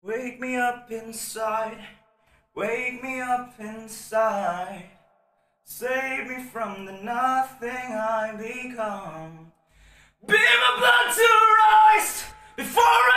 Wake me up inside, wake me up inside. Save me from the nothing I become. Be my blood to rise before